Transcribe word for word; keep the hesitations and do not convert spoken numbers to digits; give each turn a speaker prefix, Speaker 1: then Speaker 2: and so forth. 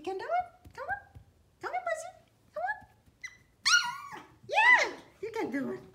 Speaker 1: can do it. Come on. Come on, Pussy. Come on. Yeah, you can do it.